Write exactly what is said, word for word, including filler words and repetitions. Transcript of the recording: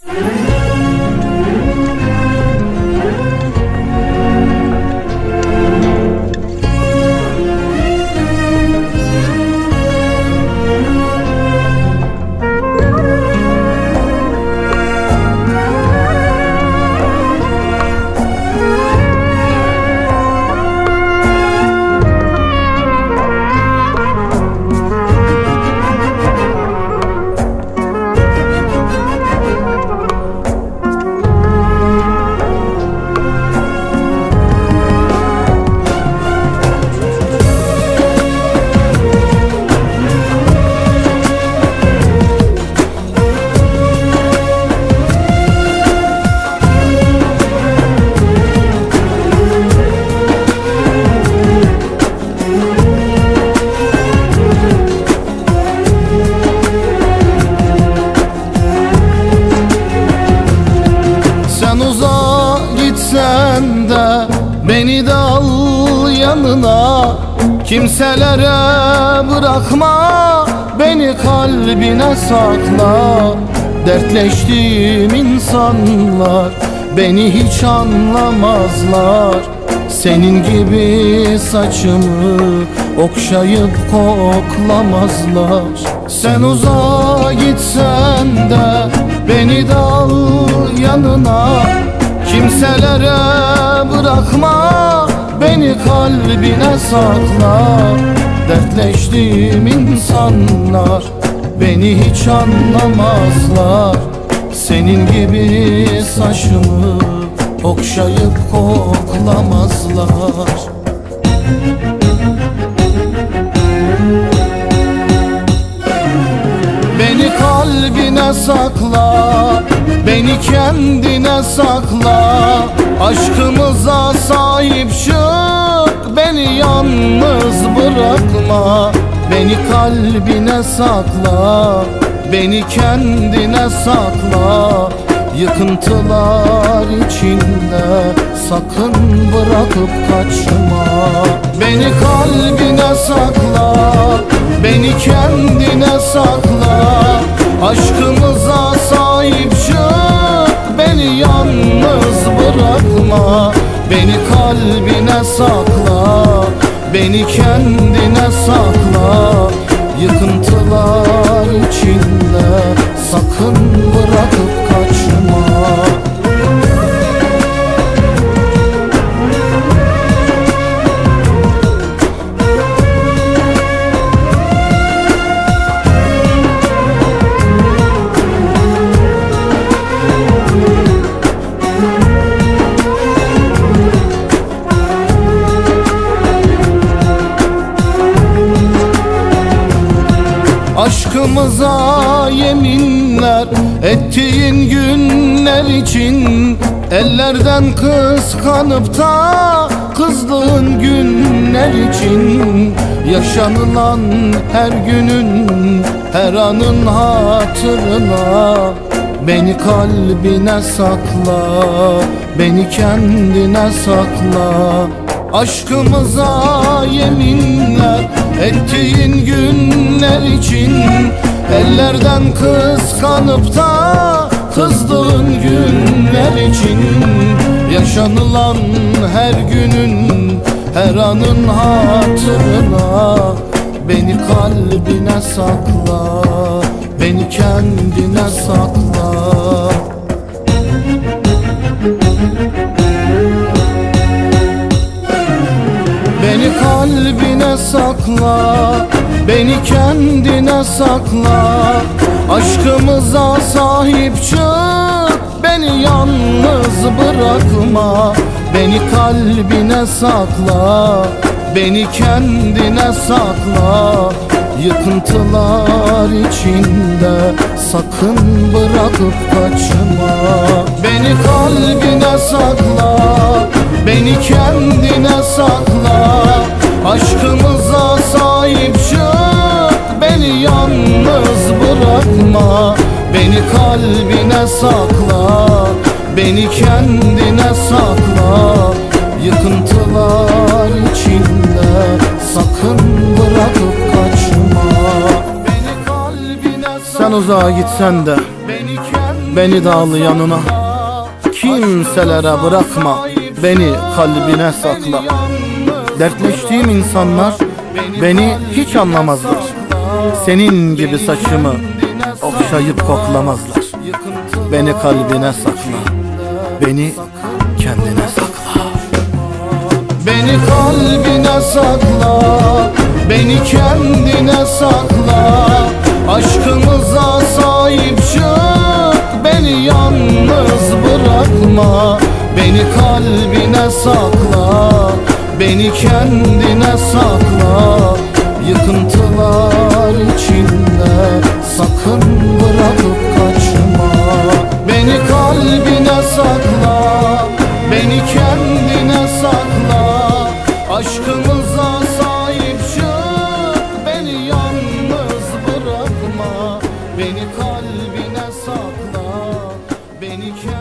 Sen de beni de al yanına, kimselere bırakma, beni kalbine sakla. Dertleştiğim insanlar beni hiç anlamazlar. Senin gibi saçımı okşayıp koklamazlar. Sen uzağa gitsen de beni de al yanına, kimselere bırakma, beni kalbine sakla. Dertleştiğim insanlar beni hiç anlamazlar. Senin gibi saçımı okşayıp koklamazlar. Beni kalbine sakla, beni kendine sakla. Aşkımıza sahip çık, beni yalnız bırakma. Beni kalbine sakla, beni kendine sakla. Yıkıntılar içinde sakın bırakıp kaçma. Beni kalbine sakla, beni kendine sakla. Aşkımıza sahip çık, beni yalnız bırakma. Beni kalbine sakla, beni kendine sakla. Yıkıntılar içinde sakın bırakıp kaçma. Aşkımıza yeminler ettiğin günler için, ellerden kıskanıp da kızdığın günler için, yaşanılan her günün her anın hatırına. Beni kalbine sakla, beni kendine sakla. Aşkımıza yeminler ettiğin günler için, ellerden kıskanıp da kızdığın günler için, yaşanılan her günün her anın hatırına. Beni kalbine sakla, beni kendine sakla. Beni kalbine sakla, beni kendine sakla. Aşkımıza sahip çık, beni yalnız bırakma. Beni kalbine sakla, beni kendine sakla. Yıkıntılar içinde sakın bırakıp kaçma. Beni kalbine sakla, beni kendine sakla. Aşkımıza sahip çık, beni yalnız bırakma. Beni kalbine sakla, beni kendine sakla. Yıkıntılar içinde sakın bırakıp kaçma. Beni kalbine sakla, sen uzağa gitsen de beni kendine beni de al yanına. Kimselere bırakma, beni kalbine sakla. Dertleştiğim insanlar beni hiç anlamazlar. Senin gibi saçımı okşayıp koklamazlar. Beni kalbine sakla, beni kendine sakla. Beni kalbine sakla, beni kendine sakla. Aşkımıza sahip çık, beni yalnız bırakma. Beni kalbine sakla, beni kendine sakla. Yıkıntılar içinde sakın bırakıp kaçma. Beni kalbine sakla, beni kendine sakla. Aşkımıza sahip çık, beni yalnız bırakma. Beni kalbine sakla, beni kendine